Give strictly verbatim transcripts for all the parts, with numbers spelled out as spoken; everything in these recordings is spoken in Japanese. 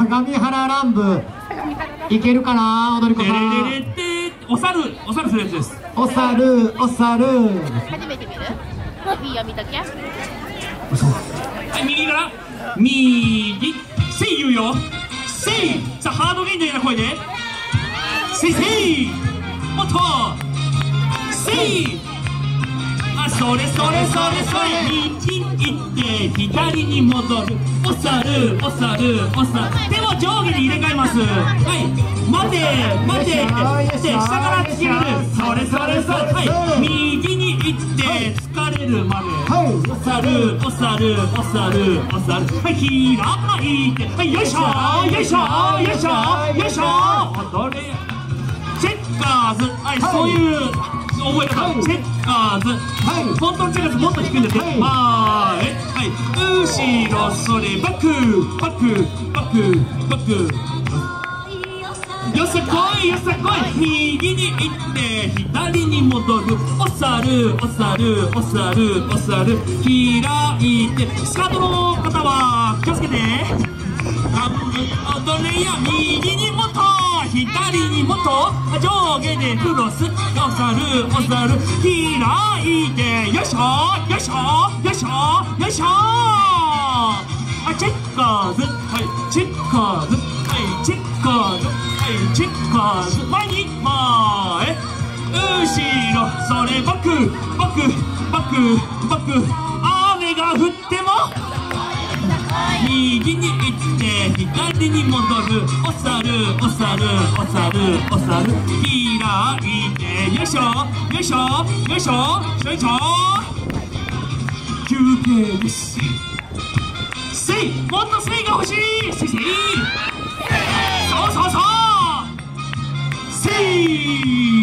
相模原乱舞いけるかな、踊り子さん。 ででででお猿お猿するやつです。 お猿お猿。 初めて見る？いいよ見ときゃ。 はい、右から右せい言うよ。せいさあハードゲインな声でせいせいもっとせいあそれそれそれそれ右行って左に戻るお猿お猿お猿手を上下に入れ替えます。はい待て待てで下から突き上げるそれそれそれはい右に行って疲れるまでお猿お猿お猿お猿はい開いてはいよいしょよいしょよいしょよいしょ踊れチェッカーズはいそういう覚え方チェッカーズ本当のチェッカーズもっと低いんですね。前はい後ろそれバックバックバックバックよっしゃ来いよっしゃ来い右に行って左に戻るお猿お猿お猿お猿開いてスカートの方は気をつけて半分踊れや右にもと左にもと上下でクロスお猿お猿開いてよいしょよいしょよいしょよいしょあチェッカーズはいチェッカーズはいチェッカーズはいチェッカーズ前に前後ろそれバックバックバックバック雨が降っても右に行って左に戻るお猿お猿お猿お猿開いてよいしょよいしょよいしょよいしょ休憩です。せいもっとせいが欲しいせいせいそうそうそうせい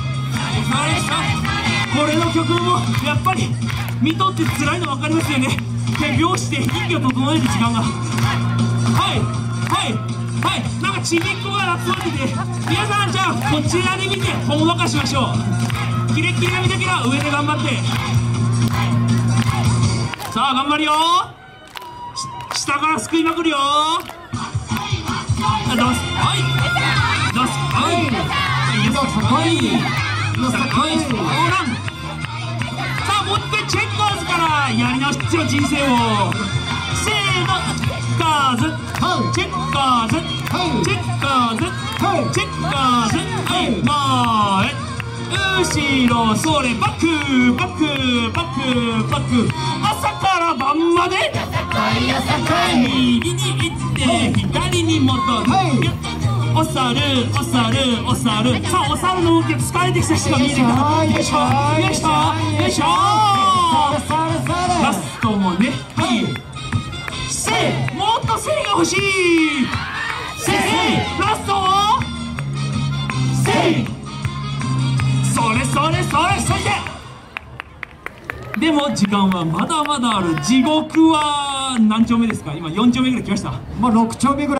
これの曲もやっぱり見とって辛いの分かりますよね。手拍子で息を整える時間がはいはいはいなんかちびっこが集まってて皆さんじゃあこちらで見てほんわかしましょう。キレッキレが見たけら上で頑張ってさあ頑張るよ下からすくいまくるよどすはいどすはいよさこいよさこいオーランさあもう一回チェッカーズからやり直しよ人生をせーのチェッカーズチェッカーズチェッカーズチェッカーズはい前後ろそれバックバックバックバック朝から晩まで右に行って左に戻るお猿お猿お猿さあお猿の動きが疲れてきた人が見えてきたよいしょよいしょよいしょラストもねはいせいもっとせいが欲しいせいラストをせいそれそれそれそれででも時間はまだまだある。地獄は何丁目ですか？今よん丁目ぐらい来ました。 まあろく丁目ぐらい。